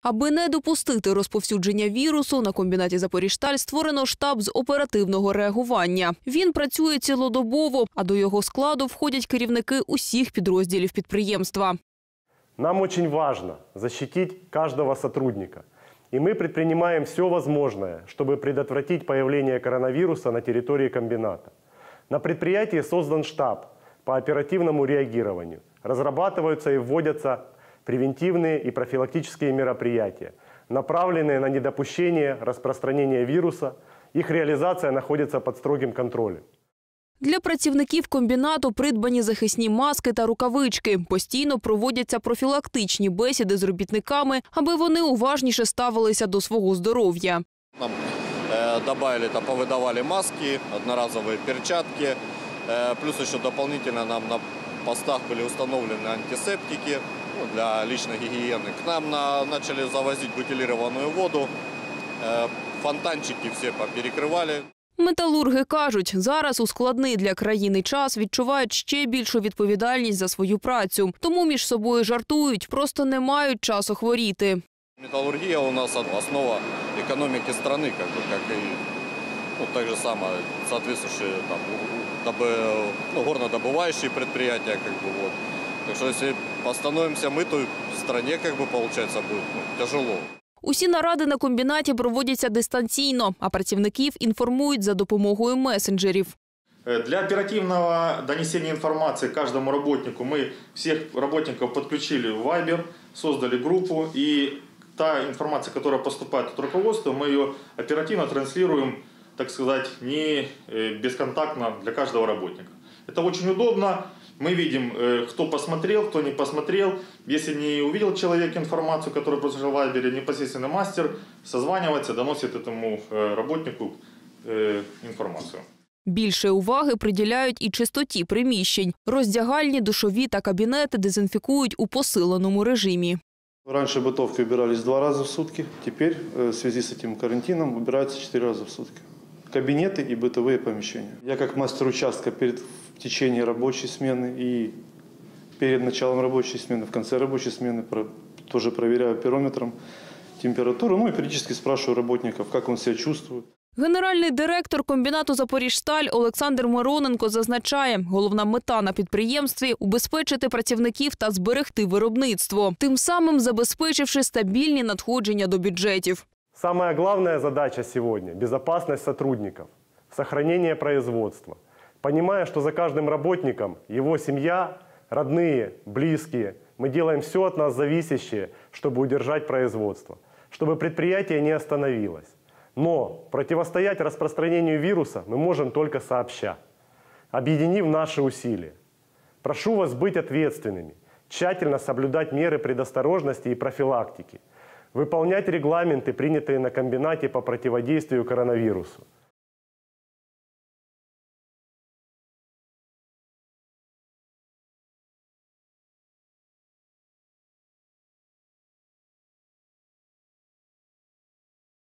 Аби не допустити розповсюдження вірусу, на комбінаті «Запоріжсталь» створено штаб з оперативного реагування. Він працює цілодобово, а до його складу входять керівники усіх підрозділів підприємства. Нам очень важно защитить каждого сотрудника. И мы предпринимаем все возможное, чтобы предотвратить появление коронавируса на территории комбината. На предприятии создан штаб по оперативному реагированию. Разрабатываются и вводятся превентивные и профилактические мероприятия, направленные на недопущение распространения вируса. Их реализация находится под строгим контролем. Для працівників комбінату придбані захисні маски та рукавички. Постійно проводяться профілактичні бесіди з робітниками, аби вони уважніше ставилися до свого здоров'я. Нам добавили, повыдавали маски, одноразовые перчатки, плюс еще дополнительно нам на постах были установлены антисептики для личной гигиены. К нам начали завозить бутилированную воду, фонтанчики все поперекрывали. Металурги кажуть, зараз у складний для країни час відчувають ще більшу відповідальність за свою працю. Тому між собою жартують, просто не мають часу хворіти. Металлургия у нас основа экономики страны, как и так же самое соответствующие горнодобывающие предприятия. Так что если постановимся мы, то в стране получается будет тяжело. Усі наради на комбінаті проводяться дистанційно, а працівників інформують за допомогою месенджерів. Для оперативного донесения информации каждому работнику мы всех работников подключили в Viber, создали группу, и та информация, которая поступает от руководства, мы ее оперативно транслируем, так сказать, не бесконтактно для каждого работника. Это очень удобно. Мы видим, кто посмотрел, кто не посмотрел. Если не увидел человек информацию, которая произошла в Вайбере, непосредственно мастер созванивается, доносит этому работнику информацию. Більше уваги приділяють і чистоті приміщень. Роздягальні, душові та кабінети дезінфікують у посиленому режимі. Раньше бытовки убирались 2 раза в сутки, теперь в связи с этим карантином убираются 4 раза в сутки. Кабинеты и бытовые помещения. Я как мастер участка в течение рабочей смены и перед началом рабочей смены, в конце рабочей смены тоже проверяю пирометром температуру, и периодически спрашиваю работников, как он себя чувствует. Генеральний директор комбінату «Запоріжсталь» Олександр Мироненко зазначає, головна мета на підприємстві – убезпечити працівників та зберегти виробництво, тим самим забезпечивши стабільні надходження до бюджетів. Самая главная задача сегодня – безопасность сотрудников, сохранение производства. Понимая, что за каждым работником его семья, родные, близкие, мы делаем все от нас зависящее, чтобы удержать производство, чтобы предприятие не остановилось. Но противостоять распространению вируса мы можем только сообща, объединив наши усилия. Прошу вас быть ответственными, тщательно соблюдать меры предосторожности и профилактики, выполнять регламенты, принятые на комбинате по противодействию коронавирусу.